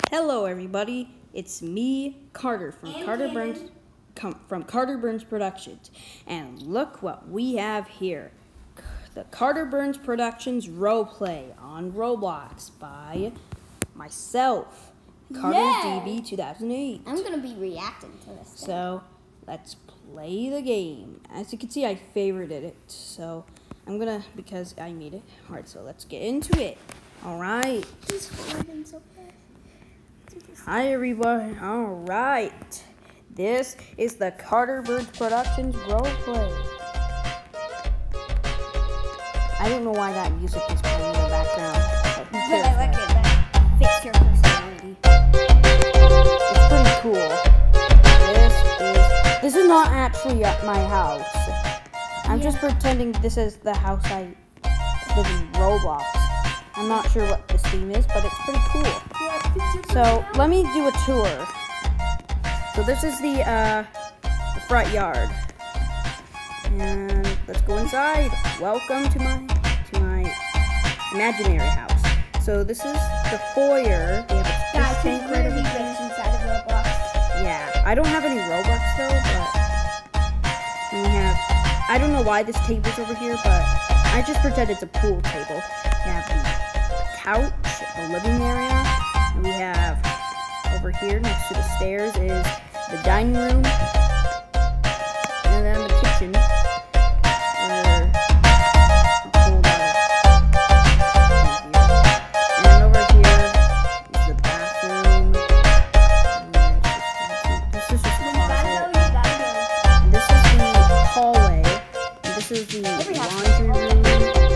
Hello, everybody. It's me, Carter from Carter Burns Productions, and look what we have here: the Carter Burns Productions roleplay on Roblox by myself, Carter DB 2008. I'm gonna be reacting to this. So let's play the game. As you can see, I favorited it, so I'm gonna because I made it hard. So let's get into it. All right. He's holding so fast. Hi everybody. All right. This is the Carter Burns Productions roleplay. I don't know why that music is playing in the background. But I like it. That fits your personality. It's pretty cool. This is not actually at my house. I'm just pretending this is the house I live in Roblox. I'm not sure what this theme is, but it's pretty cool. So let me do a tour. So this is the front yard, and let's go inside. Welcome to my imaginary house. So this is the foyer. We have a fish tank right over here. Inside of Roblox. Yeah, I don't have any Robux though, but we have. I don't know why this table's over here, but I just pretend it's a pool table. We have the couch, the living area. We have over here next to the stairs is the dining room, and then the kitchen. And over here is the bathroom. This is just the closet. And this is the hallway. And this is the laundry room.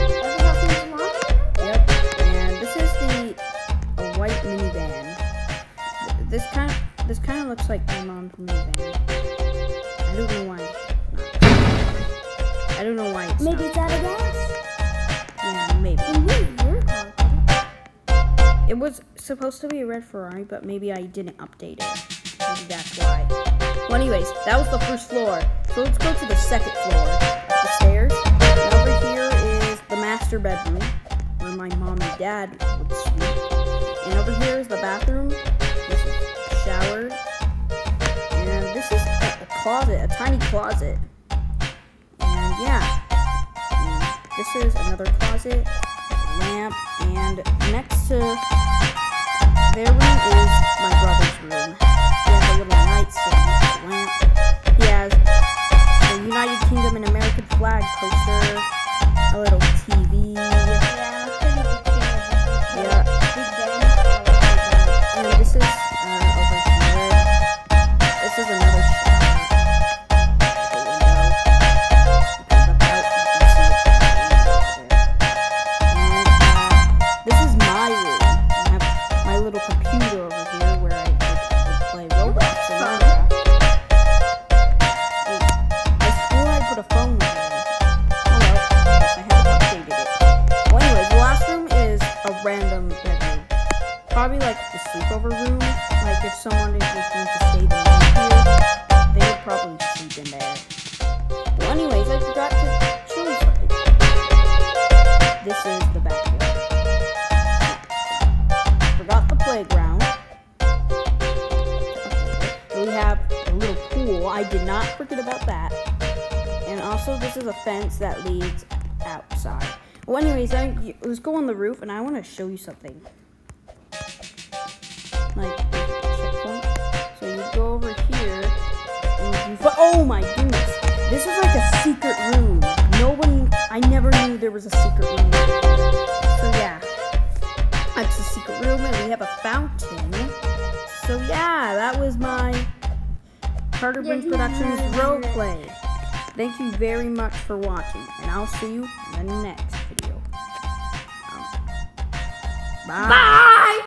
Yep. And this is a white minivan. This kind of looks like my mom's minivan. I don't know why. I don't know why it's Maybe it's out of gas. Yeah, maybe. And where's your car? It was supposed to be a red Ferrari, but maybe I didn't update it. Maybe that's why. Well, anyways, that was the first floor. So let's go to the second floor. The stairs. And over here is the master bedroom, where my mom and dad would sleep. And over here is the bathroom. This is the shower. And this is a closet, a tiny closet. And yeah. And this is another closet, a lamp, and next to their room is my brother's room. He has a little nightstand, a lamp. He has the United Kingdom and American flag poster, a little TV. And this is over here. This is another shower. The window. And this is my room. I have my little computer over here where I would play Roblox and Minecraft. Wait, I swore I put a phone in there. Oh well, I haven't updated it. Well, anyways, the last room is a random bedroom. Probably like the sleepover room. Like if someone is just going to stay the night here, they would probably sleep in there. Well, anyways, I forgot to show you something. This is the backyard. Forgot the playground. We have a little pool. I did not forget about that. And also, this is a fence that leads outside. Well, anyways, let's go on the roof, and I want to show you something. Like checkpoint. So you go over here, and oh my goodness, this is like a secret room. I never knew there was a secret room. So yeah, that's a secret room, and we have a fountain. So yeah, that was my Carter Burns Productions roleplay. Thank you very much for watching, and I'll see you in the next video. Bye.